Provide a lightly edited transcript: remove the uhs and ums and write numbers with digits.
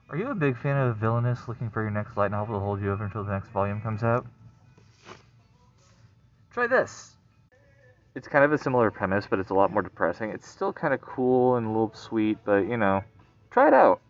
Are you a big fan of Villainous, looking for your next light novel to hold you over until the next volume comes out? Try this! It's kind of a similar premise, but it's a lot more depressing. It's still kind of cool and a little sweet, but, you know, try it out.